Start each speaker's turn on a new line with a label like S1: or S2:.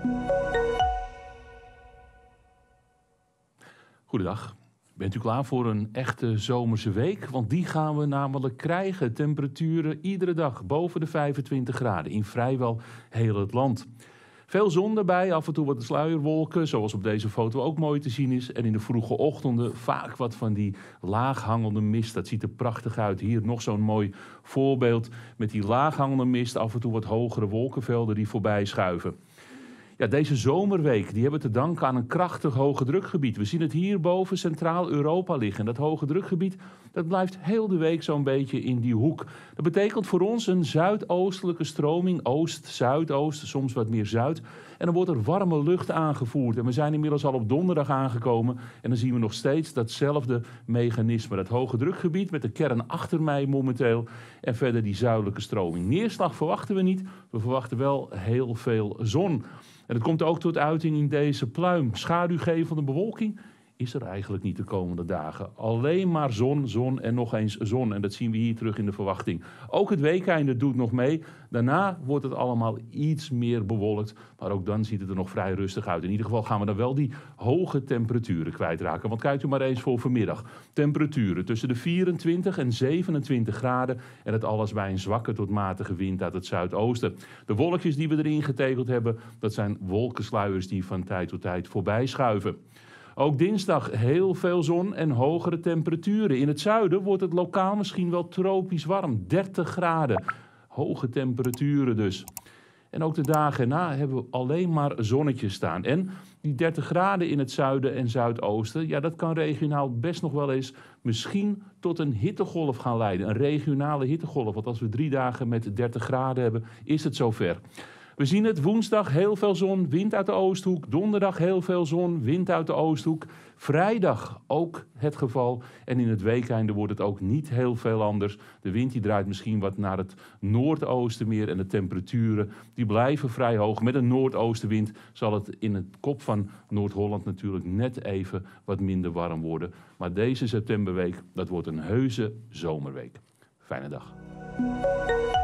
S1: Goedendag. Bent u klaar voor een echte zomerse week? Want die gaan we namelijk krijgen. Temperaturen iedere dag boven de 25 graden in vrijwel heel het land. Veel zon erbij, af en toe wat sluierwolken, zoals op deze foto ook mooi te zien is. En in de vroege ochtenden vaak wat van die laaghangende mist. Dat ziet er prachtig uit. Hier nog zo'n mooi voorbeeld met die laaghangende mist. Af en toe wat hogere wolkenvelden die voorbij schuiven. Ja, deze zomerweek die hebben we te danken aan een krachtig hoge drukgebied. We zien het hier boven Centraal-Europa liggen. En dat hoge drukgebied dat blijft heel de week zo'n beetje in die hoek. Dat betekent voor ons een zuidoostelijke stroming, oost-zuidoost, soms wat meer zuid. En dan wordt er warme lucht aangevoerd. En we zijn inmiddels al op donderdag aangekomen. En dan zien we nog steeds datzelfde mechanisme. Dat hoge drukgebied met de kern achter mij momenteel. En verder die zuidelijke stroming. Neerslag verwachten we niet. We verwachten wel heel veel zon. En dat komt ook tot uiting in deze pluim. Schaduwgevende bewolking is er eigenlijk niet de komende dagen. Alleen maar zon, zon en nog eens zon. En dat zien we hier terug in de verwachting. Ook het weekeinde doet nog mee. Daarna wordt het allemaal iets meer bewolkt. Maar ook dan ziet het er nog vrij rustig uit. In ieder geval gaan we dan wel die hoge temperaturen kwijtraken. Want kijkt u maar eens voor vanmiddag. Temperaturen tussen de 24 en 27 graden. En het alles bij een zwakke tot matige wind uit het zuidoosten. De wolkjes die we erin getekend hebben, dat zijn wolkensluiers die van tijd tot tijd voorbij schuiven. Ook dinsdag heel veel zon en hogere temperaturen. In het zuiden wordt het lokaal misschien wel tropisch warm. 30 graden. Hoge temperaturen dus. En ook de dagen erna hebben we alleen maar zonnetjes staan. En die 30 graden in het zuiden en zuidoosten, ja, dat kan regionaal best nog wel eens misschien tot een hittegolf gaan leiden. Een regionale hittegolf. Want als we 3 dagen met 30 graden hebben, is het zover. We zien het woensdag heel veel zon, wind uit de Oosthoek. Donderdag heel veel zon, wind uit de Oosthoek. Vrijdag ook het geval. En in het weekeinde wordt het ook niet heel veel anders. De wind die draait misschien wat naar het noordoosten meer. En de temperaturen die blijven vrij hoog. Met een noordoostenwind zal het in het kop van Noord-Holland natuurlijk net even wat minder warm worden. Maar deze septemberweek, dat wordt een heuse zomerweek. Fijne dag.